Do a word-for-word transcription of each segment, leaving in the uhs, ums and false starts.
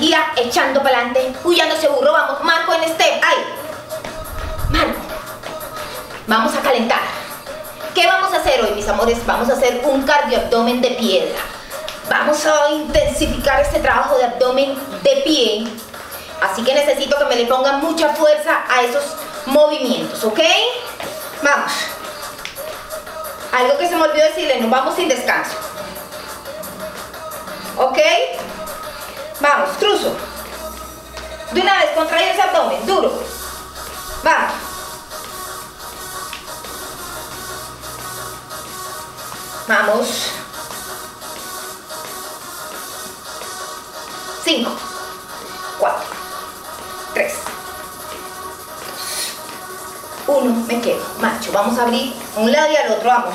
energía, echando para adelante, huyendo ese burro. Vamos, Marco en step. ¡Ay! Marco. Vamos a calentar. ¿Qué vamos a hacer hoy, mis amores? Vamos a hacer un cardio abdomen de piedra. Vamos a intensificar este trabajo de abdomen de pie. Así que necesito que me le pongan mucha fuerza a esos movimientos, ¿ok? Vamos. Algo que se me olvidó decirle, nos vamos sin descanso. ¿Ok? Vamos, cruzo. De una vez, contrae ese abdomen, duro. Vamos. Vamos. Cinco. Cuatro. Tres. Uno. Me quedo. Marcho. Vamos a abrir un lado y al otro. Vamos.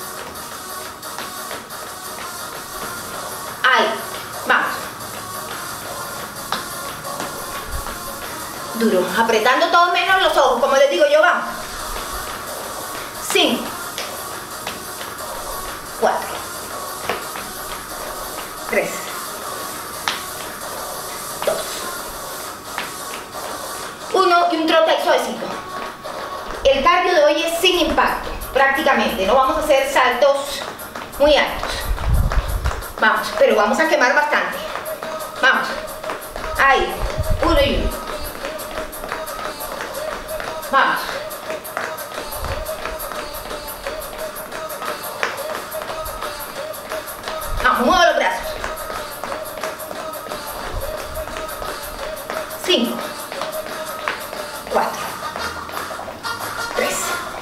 Ahí. Vamos. Duro. Apretando todo menos los ojos. Como les digo yo, vamos. Cinco. Cuatro. Tres. Dos. Uno y un trote ahí suavecito. El cardio de hoy es sin impacto, prácticamente. No vamos a hacer saltos muy altos. Vamos, pero vamos a quemar bastante. Vamos. Ahí. Uno y uno. Vamos. Vamos, muevo los brazos. Cinco. Cuatro. Tres.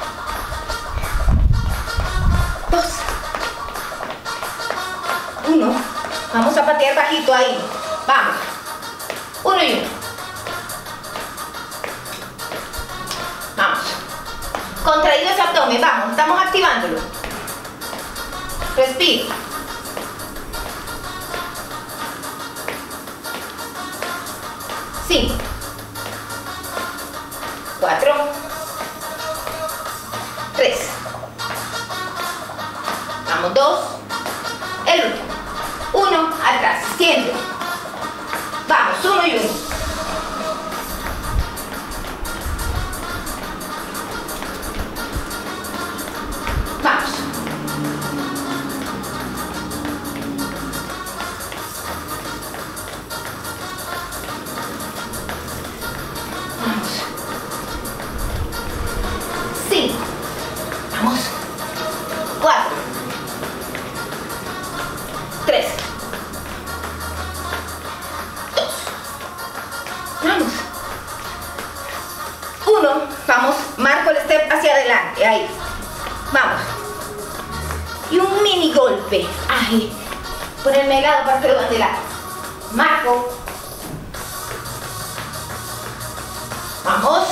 Dos. Uno. Vamos a patear bajito ahí. Vamos. Uno y uno. Vamos. Contraído ese abdomen. Vamos. Estamos activándolo. Respira. Cinco. Cuatro. Tres. Vamos, dos. El último. Uno, atrás, extiende. Vamos, uno y uno. Vamos. Vamos. Cinco. Vamos. Cuatro. Tres. Dos. Vamos. Uno. Vamos. Marco el step hacia adelante. Ahí. Vamos. Y un mini golpe. Ahí. Ponerme de lado para que lo de lado. Marco. Vamos.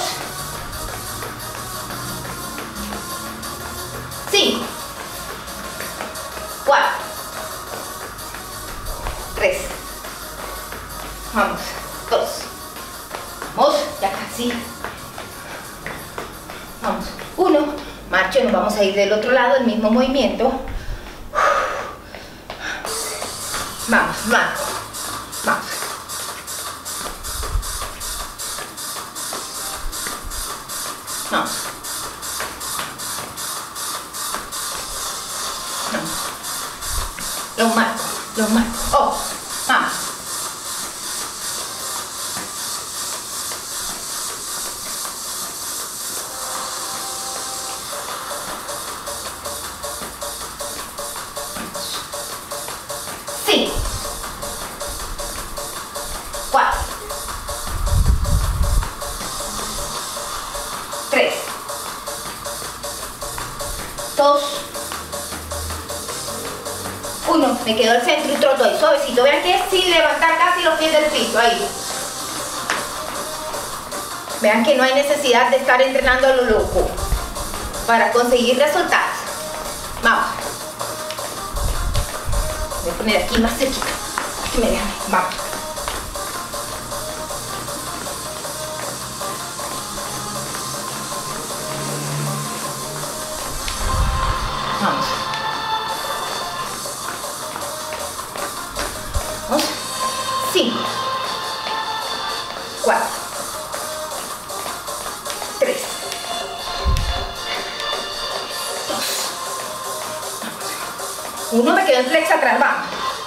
Cinco. Cuatro. Tres. Vamos. Dos. Vamos. Ya casi. Vamos. Uno. Marcho. Nos vamos a ir del otro lado. El mismo movimiento. Vamos. Marco. Vamos. Vamos. Vamos. Los marco, los marco. Oh, vamos. Cinco. Cuatro. Tres. Dos. Uno. Me quedo al centro y troto ahí suavecito. Vean que es sin levantar casi los pies del piso. Ahí. Vean que no hay necesidad de estar entrenando a lo loco para conseguir resultados. Vamos. Voy a poner aquí más cerquita. Que me vean. Vamos. Vamos. Vamos. Cinco. cuatro, tres, dos, uno. Me quedo en flex atrás, vamos.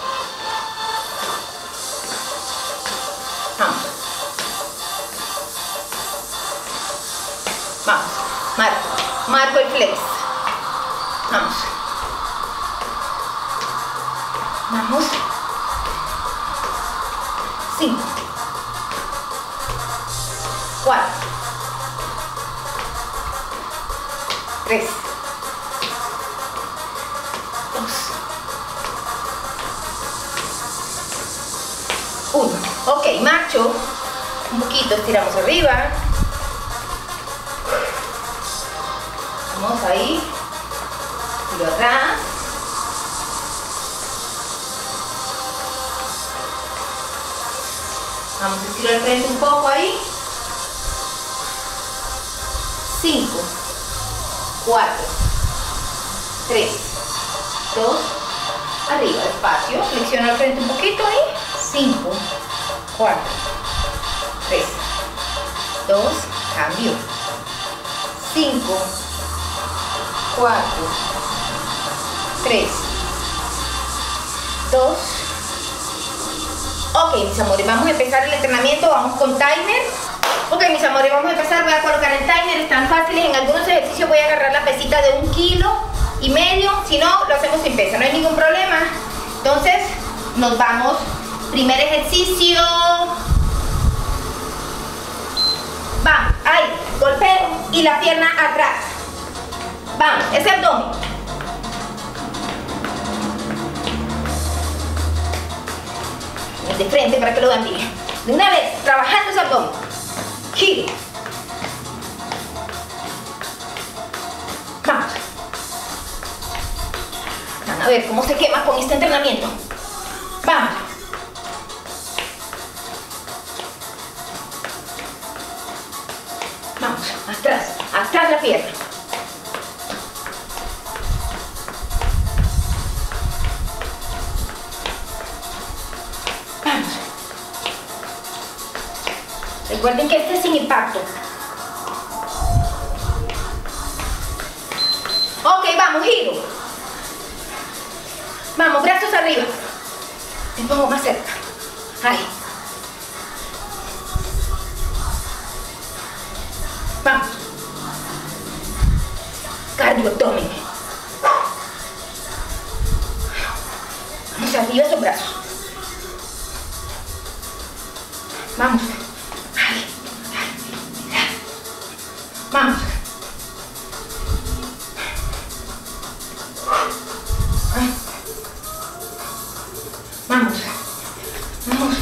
Vamos. Vamos. Marco. Marco el flex. Vamos. Vamos. cinco, cuatro, tres, dos, uno. Ok, marcho. Un poquito, estiramos arriba. Vamos ahí. Tiro atrás. Vamos a estirar el frente un poco ahí. cinco, cuatro, tres, dos, arriba, despacio. Flexiona el frente un poquito ahí. cinco, cuatro, tres, dos, cambio. cinco, cuatro, tres, dos. Ok, mis amores, vamos a empezar el entrenamiento, vamos con timer. Ok, mis amores, vamos a empezar, voy a colocar el timer, están fáciles. En algunos ejercicios voy a agarrar la pesita de un kilo y medio, si no, lo hacemos sin pesa, no hay ningún problema. Entonces, nos vamos. Primer ejercicio. Vamos, ahí, golpeo y la pierna atrás. Vamos, ese abdomen. De frente para que lo vean bien. De una vez, trabajando ese abdomen. Giro. Vamos. Van a ver cómo se quema con este entrenamiento. Vamos. Vamos, atrás, atrás la pierna. Vamos. Recuerden que este es sin impacto. Ok, vamos, giro. Vamos, brazos arriba. Me pongo más cerca. Ahí. Vamos. Cardio abdomen. Vamos arriba esos brazos. Vamos. Ahí. Vamos. Vamos. Vamos.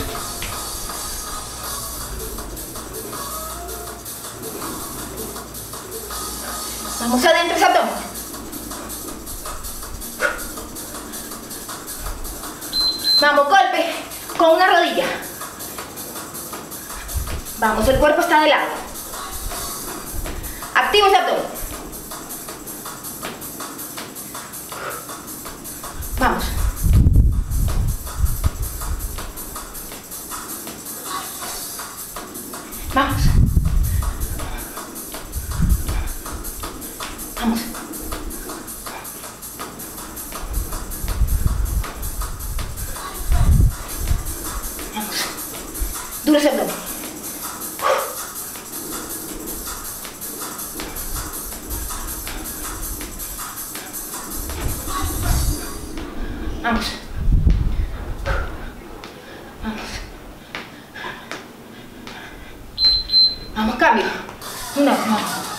Vamos adentro ese abdomen. Vamos, golpe con una rodilla. Vamos, el cuerpo está de lado. Activo ese abdomen. Vamos. Vamos. Vamos. Vamos. Duro ese abdomen. Vamos. Vamos. Vamos, cambio. Una, no.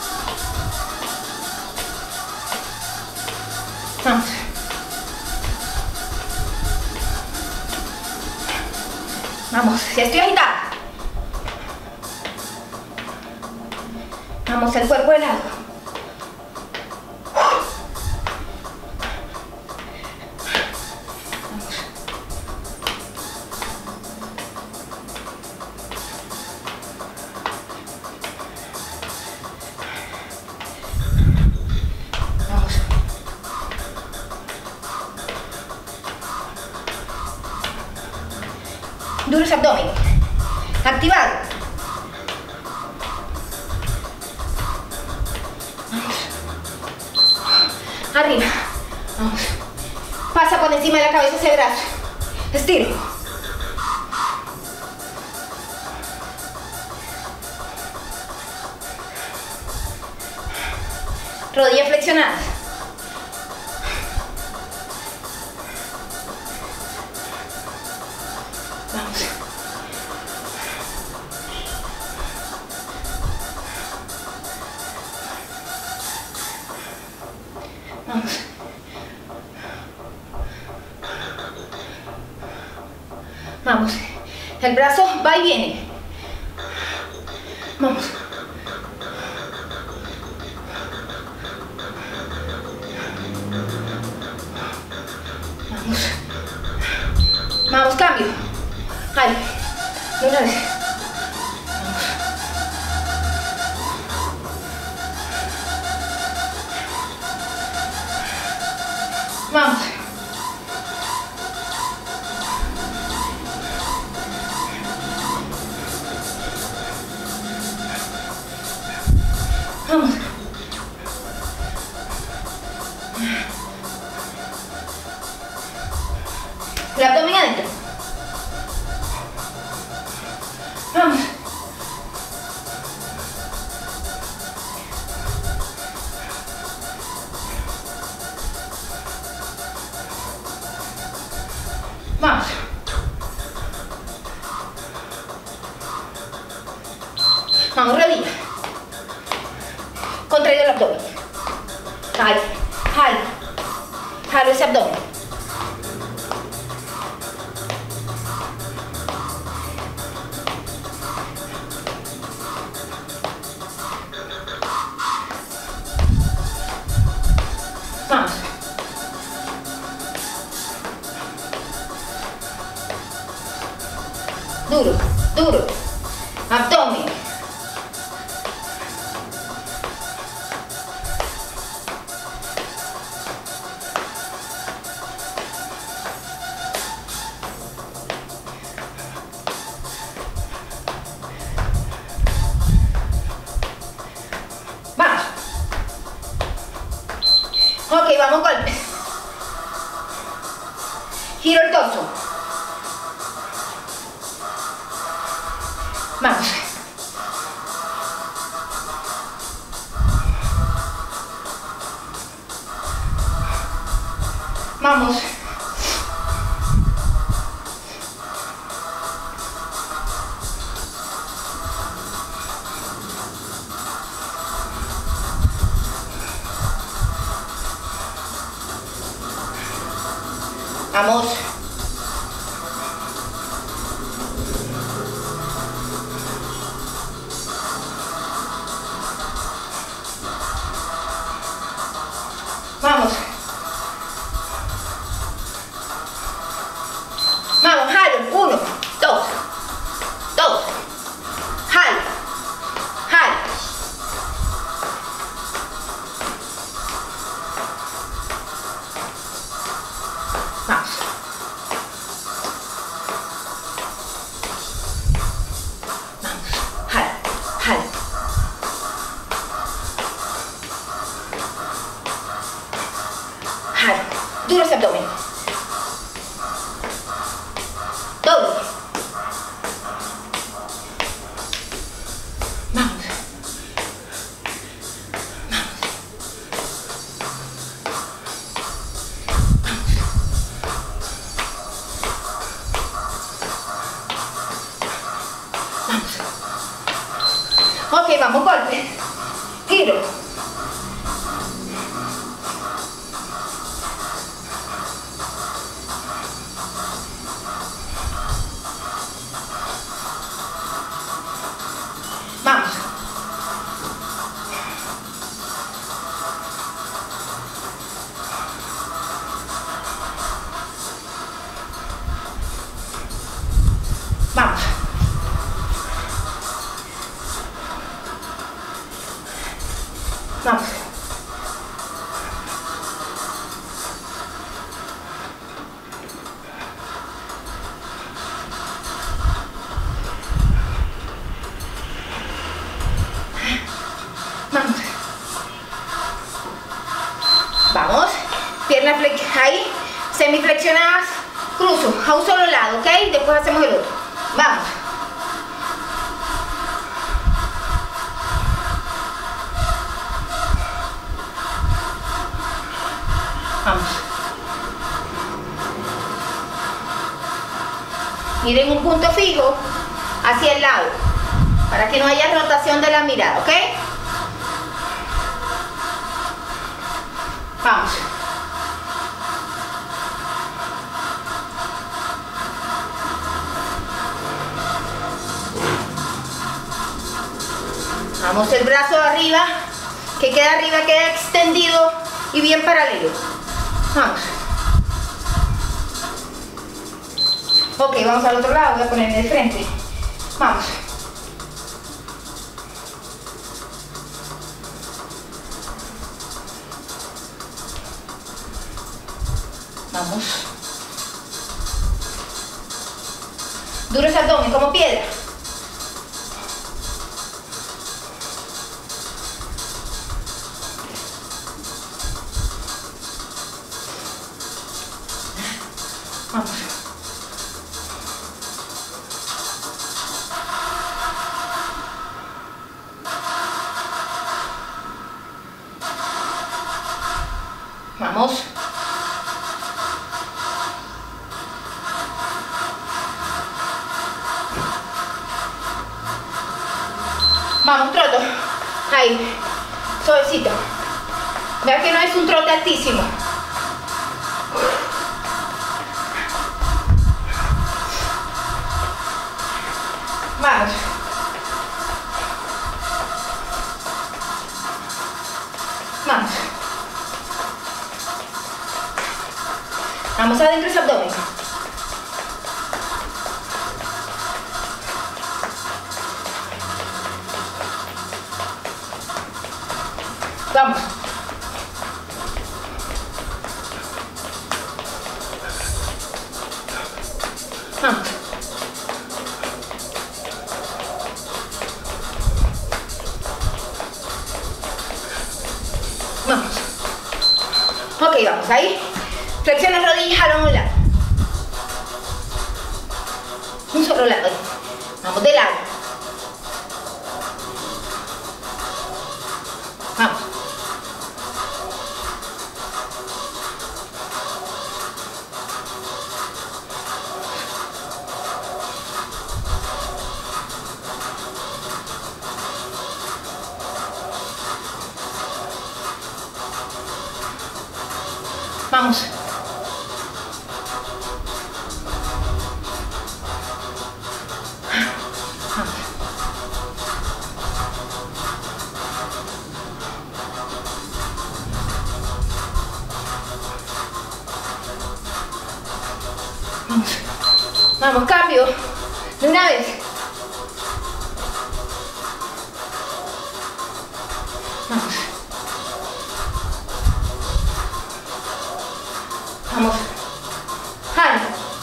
Vamos. Vamos, ya estoy agitada. Vamos, el cuerpo de lado. Duro ese abdomen. Activado. Arriba. Vamos. Pasa por encima de la cabeza ese brazo. Estiro. Rodillas flexionadas. Vamos. Vamos. Vamos. El brazo va y viene. Vamos. Vamos. Vamos, cambio. Ay, de una vez. Vamos. Vamos. El abdomen adentro. Vamos. Vamos. Vamos, rodilla. Contraído el abdomen. Jalo, jalo. Jalo ese abdomen. Vamos. Duro, duro. Abdomen. Vamos. Ok, vamos golpes. Giro el torso. Vamos. Vamos. Vamos. Vamos. Vamos, jalo. Uno, dos, dos. Jalo, jalo. Vamos. Vamos. Jalo, jalo. Jalo. Duro ese abdomen. Doble. Vamos. Vamos. Ok, vamos, golpe. Giro. Vamos. Vamos. Vamos. Vamos. Vamos. Semiflexionadas, cruzo a un solo lado, ¿ok? Después hacemos el otro. Vamos. Vamos. Miren un punto fijo hacia el lado, para que no haya rotación de la mirada, ¿ok? Vamos. Vamos, el brazo arriba, que queda arriba, queda extendido y bien paralelo. Vamos. Ok, vamos al otro lado, voy a ponerme de frente. Vamos. Vamos. Duro ese abdomen, como piedra. Vamos. Vamos. Vamos, troto. Ahí. Suavecito. Vean que no es un trote altísimo. Vamos. Vamos. Vamos adentro ese abdomen. Vamos. Vamos. Vamos. Ok, vamos ahí. Flexiona las rodillas, jalo a un lado. Un solo lado. Vamos de lado. Vamos. Vamos. Vamos. Vamos, cambio. De una vez. Vamos. Vamos. Jalo.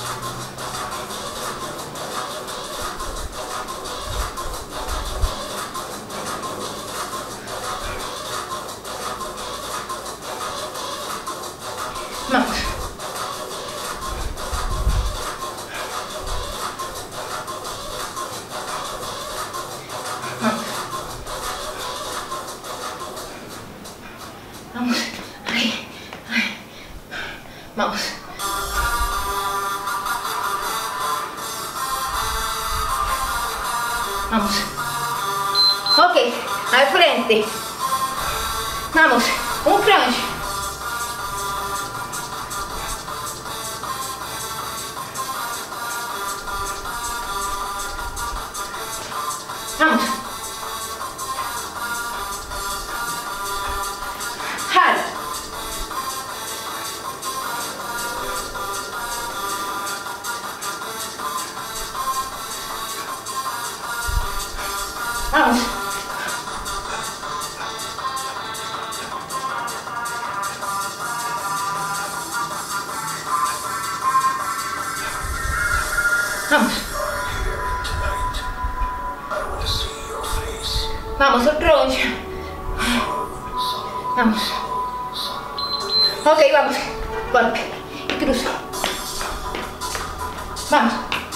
Vamos. Vamos. Vamos. Ay, ay. Vamos. Vamos. Ok, al frente. Vamos, un crunch. Vamos. Jalo. Vamos. Vamos. Vamos, el crunch. Vamos. Ok, vamos. Golpe. cruzo. Vamos.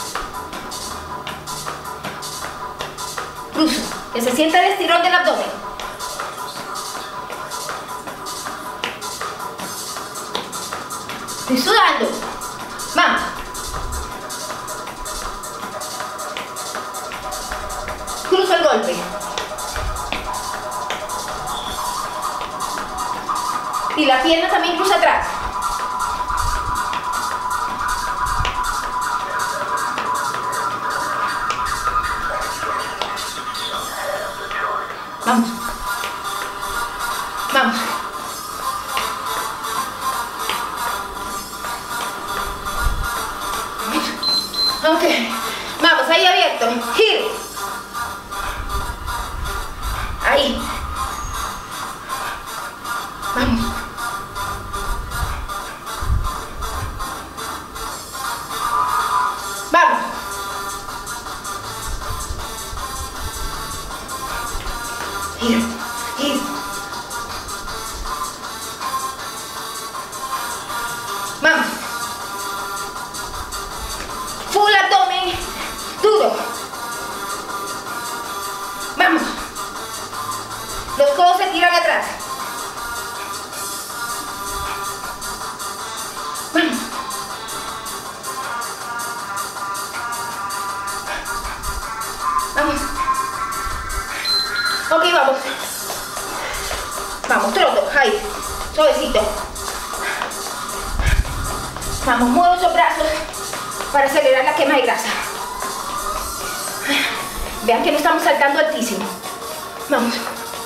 Cruzo. Que se sienta el estirón del abdomen. Estoy sudando. Vamos. Cruzo el golpe. Y la pierna también cruza atrás. Vamos. Vamos. Ok. Vamos, ahí abierto. Giro. Ahí. Vamos. Vamos. Giro. Giro. Vamos. Full abdomen. Duro. Vamos. Los codos se tiran atrás. Vamos. Vamos. Ok, vamos. Vamos, troto. Ahí. Suavecito. Vamos, muevo esos brazos para acelerar la quema de grasa. Vean que no estamos saltando altísimo. Vamos.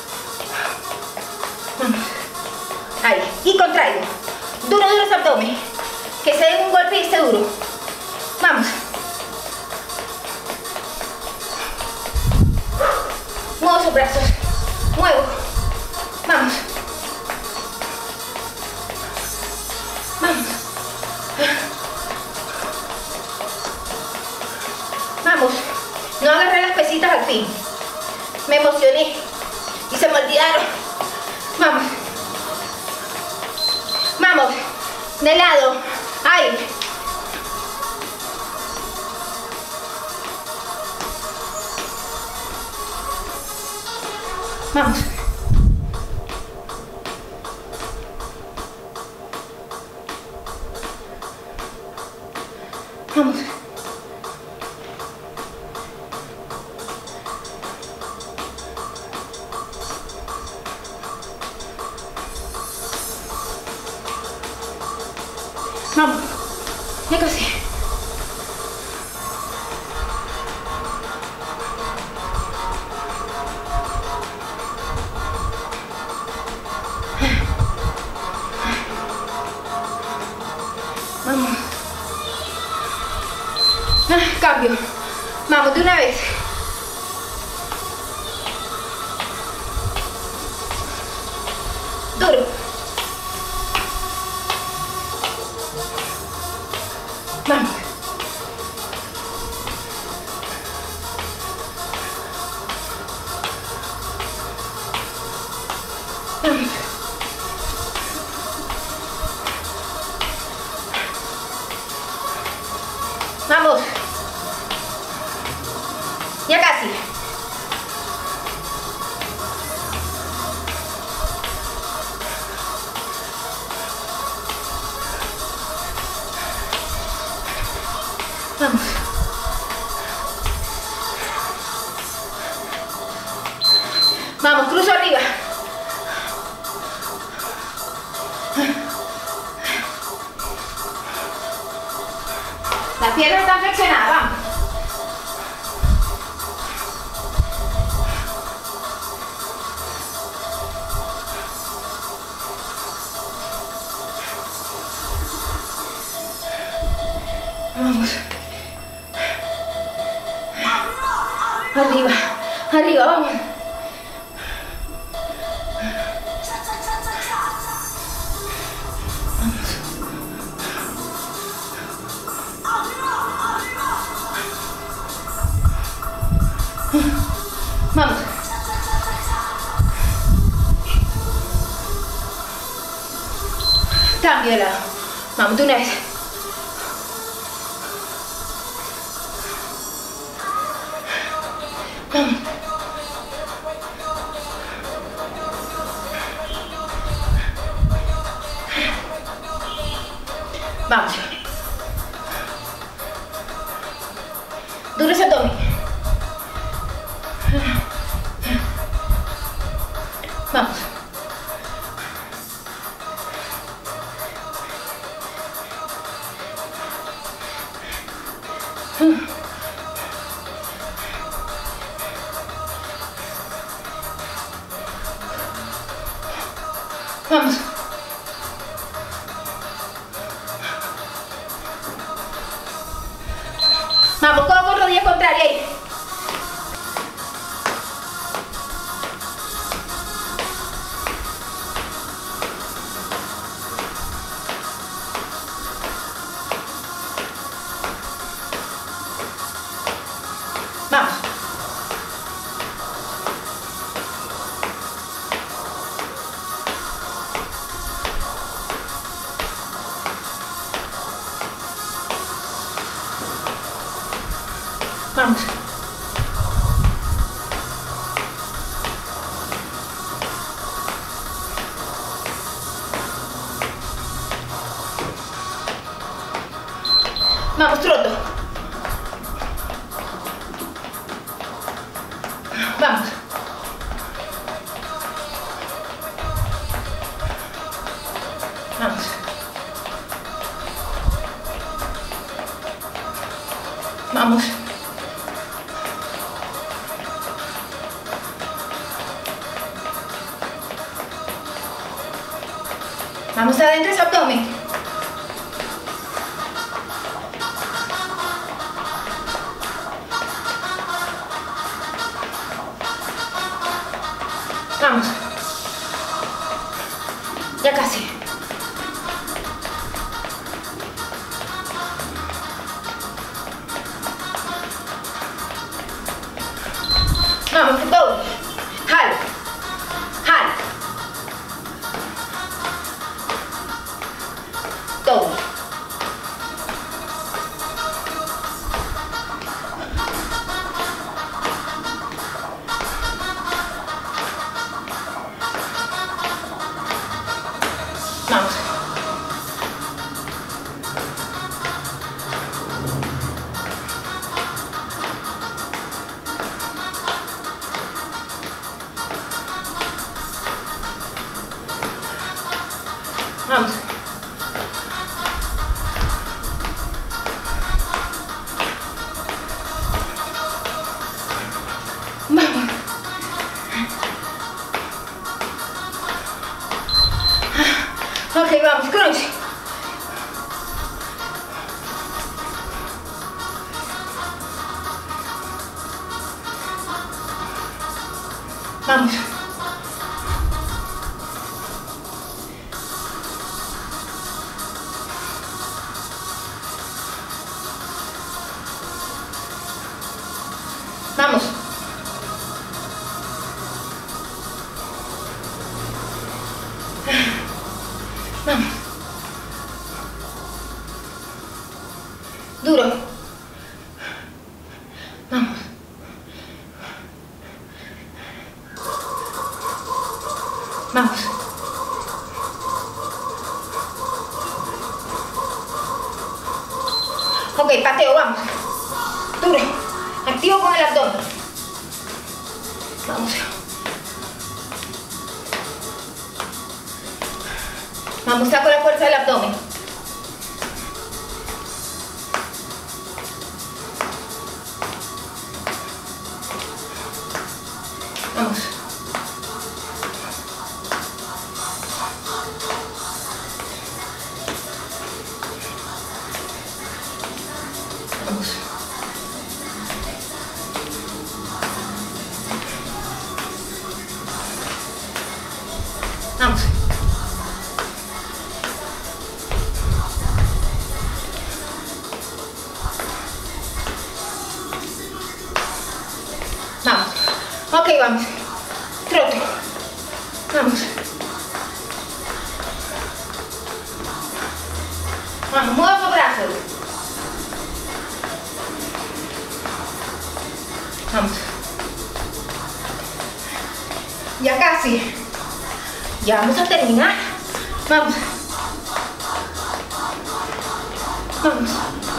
Vamos. Ahí. Y contraigo. Duro, duro ese abdomen. Que se den un golpe y esté duro. Vamos. Muevo esos brazos. Muevo. Vamos. Vamos. Vamos. No agarré las pesitas al fin. Me emocioné. Y se me olvidaron. Vamos. Vamos. De lado. Ahí. Vamos. Vamos. Vamos. Ya casi. Vamos. Ah, cambio. Vamos de una vez. Duro. Vamos. Vamos. Vamos. Ya casi. Vamos. Vamos, cruzo arriba. La pierna está flexionada, vamos. Vamos. Arriba, arriba, vamos. Vamos. Cambio de lado. Vamos de una vez. Vamos. Duro ese abdomen. Vamos. Vamos. Vamos, codo con rodilla contraria ahí. Vamos. Vamos. Vamos, troto. Vamos. Vamos. Vamos. Vamos adentro ese abdomen. Vamos. Ya casi. Vamos, doble. Jalo. Jalo. Doble. Vamos. Vamos. Vamos. Ok, vamos, crunch. Vamos. Vamos. Vamos. Duro. Vamos. Vamos. Ok, pateo, vamos. Duro. Activo con el abdomen. Vamos. Vamos, saco la fuerza del abdomen. Vamos. Vamos. Vamos. Vamos. Ok, vamos. Trote. Vamos. Vamos, mueva los brazos. Vamos. Ya casi. Ya vamos a terminar. Vamos. Vamos.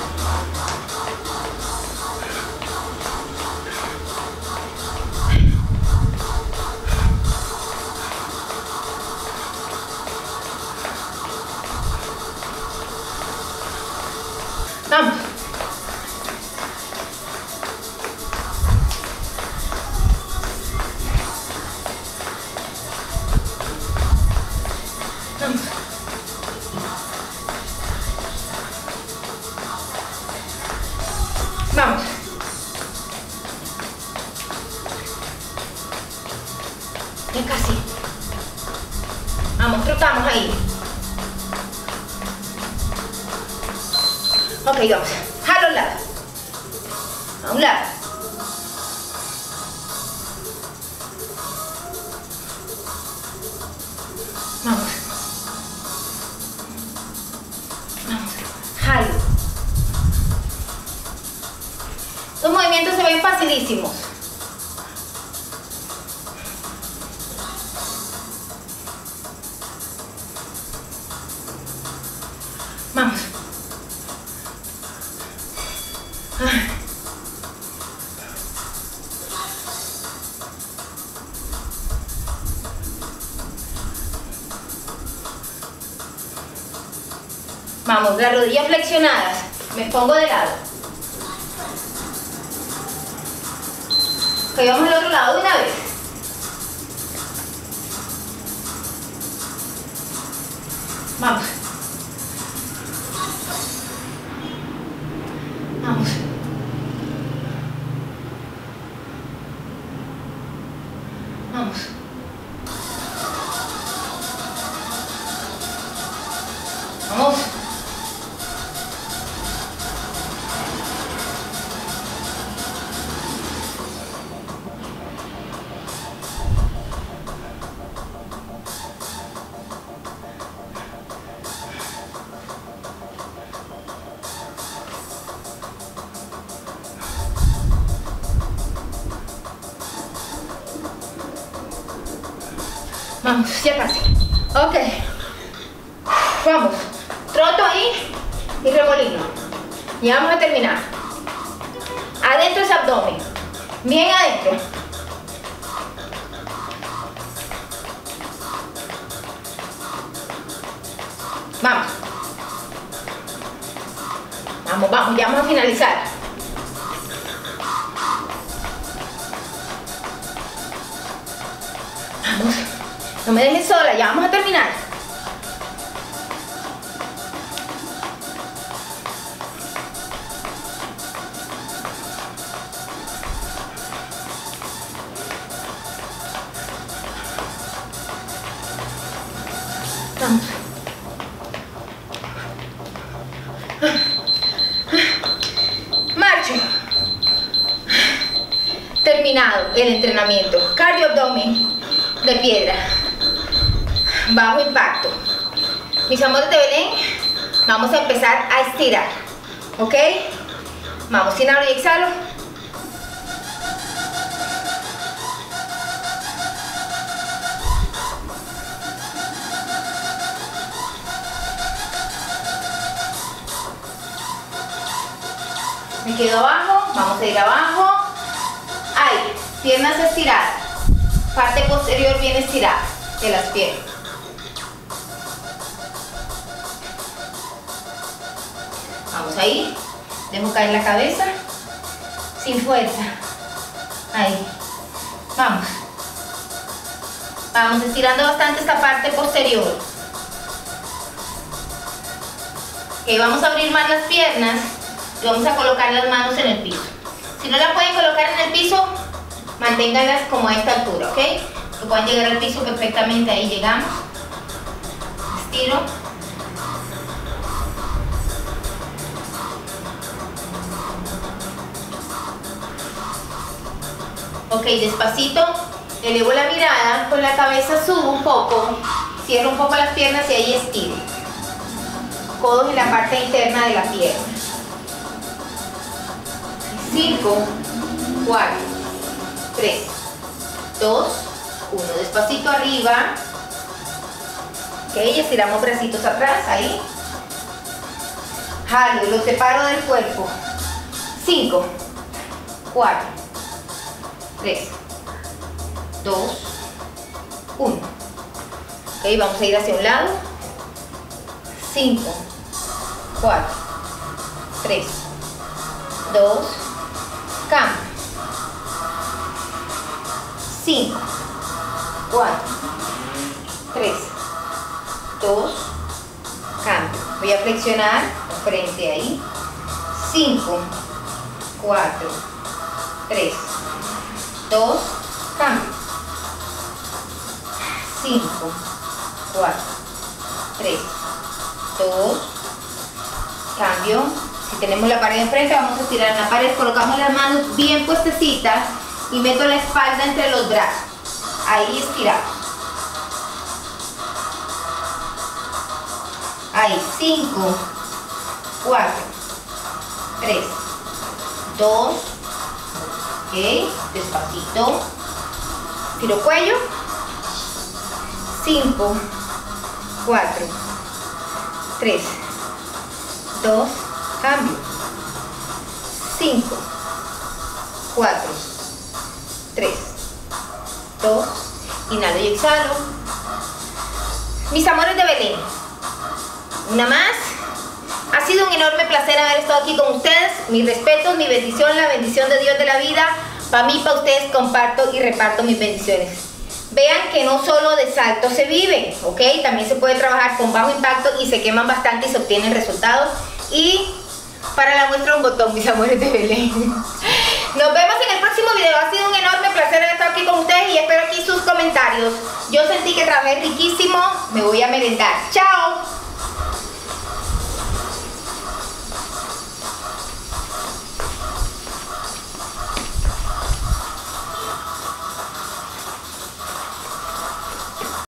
Vamos. Vamos. Vamos. Ya casi. Vamos, trotamos ahí. Ok, vamos. Jalo a un lado. A un lado. Vamos. Vamos. Jalo. Los movimientos se ven facilísimos. Vamos. Vamos, las rodillas flexionadas. Me pongo de lado. Ok, vamos al otro lado de una vez. Vamos. Vamos. Vamos. Vamos. Vamos, ya casi. Ok. Vamos. Troto ahí y remolino. Ya vamos a terminar. Adentro es abdomen. Bien adentro. Vamos. Vamos, vamos, ya vamos a finalizar. Vamos. No me dejes sola, ya vamos a terminar. Vamos. Marche. Terminado el entrenamiento. Cardio abdomen de piedra. Bajo impacto. Mis amores de Belén, vamos a empezar a estirar. ¿Ok? Vamos, inhalo y exhalo. Me quedo abajo, vamos a ir abajo. Ahí, piernas estiradas. Parte posterior bien estirada de las piernas. Vamos ahí, dejo caer la cabeza, sin fuerza. Ahí, vamos. Vamos estirando bastante esta parte posterior. Ok, vamos a abrir más las piernas y vamos a colocar las manos en el piso. Si no la pueden colocar en el piso, manténganlas como a esta altura, ¿ok? Que puedan llegar al piso perfectamente, ahí llegamos. Estiro. Ok, despacito, elevo la mirada, con la cabeza subo un poco, cierro un poco las piernas y ahí estiro. Codos en la parte interna de la pierna. cinco, cuatro, tres, dos, uno. Despacito arriba. Ok, estiramos bracitos atrás, ahí. Jalo y lo separo del cuerpo. cinco, cuatro, tres, dos, uno. Ok, vamos a ir hacia un lado. cinco, cuatro, tres, dos, cambio. cinco, cuatro, tres, dos, cambio. Voy a flexionar frente ahí. cinco, cuatro, tres, dos, cambio. cinco, cuatro, tres, dos, cambio. Si tenemos la pared enfrente, vamos a estirar la pared, colocamos las manos bien puestecitas y meto la espalda entre los brazos. Ahí estiramos. Ahí, cinco, cuatro, tres, dos, ok, despacito. Tiro cuello. cinco, cuatro, tres, dos, cambio. cinco, cuatro, tres, dos, inhalo y exhalo. Mis amores de Belén, una más. Ha sido un enorme placer haber estado aquí con ustedes. Mis respetos, mi bendición, la bendición de Dios de la vida. Para mí, para ustedes, comparto y reparto mis bendiciones. Vean que no solo de salto se vive, ¿ok? También se puede trabajar con bajo impacto y se queman bastante y se obtienen resultados. Y para la muestra un botón, mis amores de Belén. Nos vemos en el próximo video. Ha sido un enorme placer haber estado aquí con ustedes y espero aquí sus comentarios. Yo sentí que trabajé riquísimo. Me voy a merendar. ¡Chao!